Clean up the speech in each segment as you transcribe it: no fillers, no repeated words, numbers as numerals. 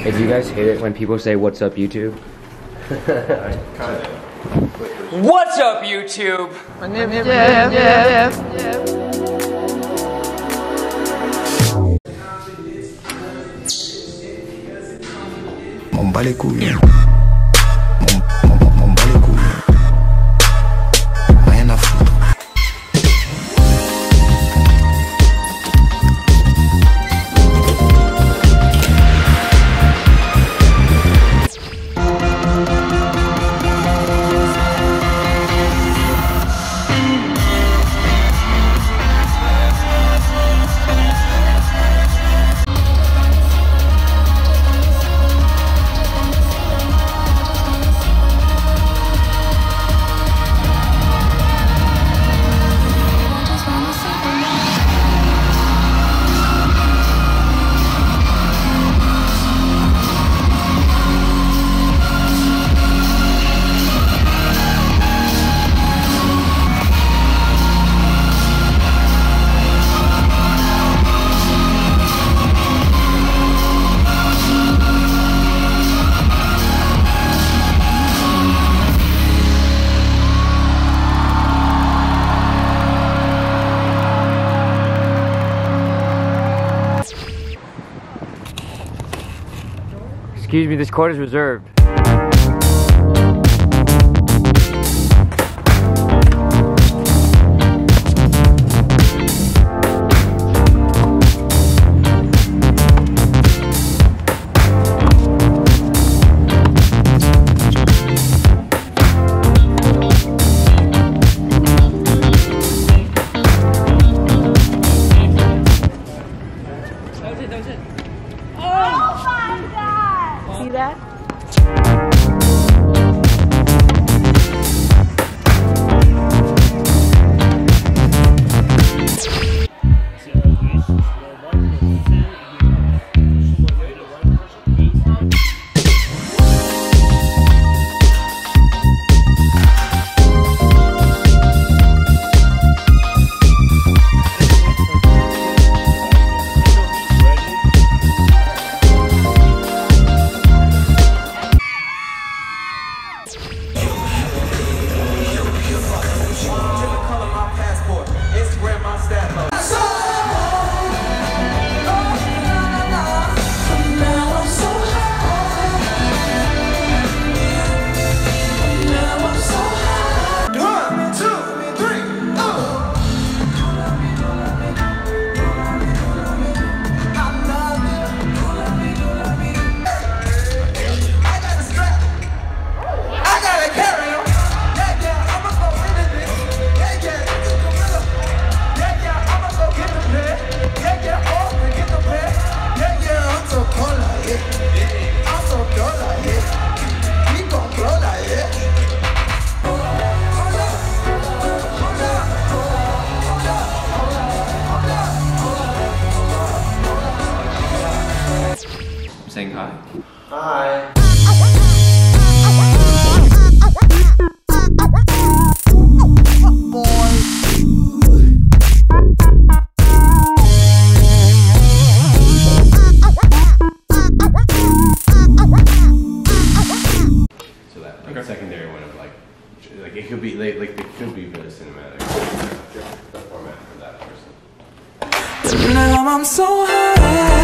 Hey, do you guys hate it when people say, "What's up, YouTube"? What's up, YouTube? M'en bats les couilles. Rien à foutre. Excuse me, this court is reserved. See that? Saying hi. Hi. So that like our secondary one of like it could be like it could be really cinematic. The format for that person. Now I'm so high.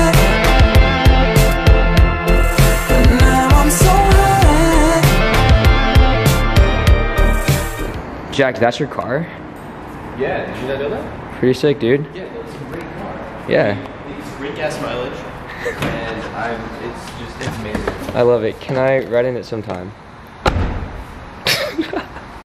Jack, that's your car? Yeah, did you not know that? Pretty sick, dude. Yeah, it's a great car. Yeah. It's great gas mileage, and it's amazing. I love it. Can I ride in it sometime?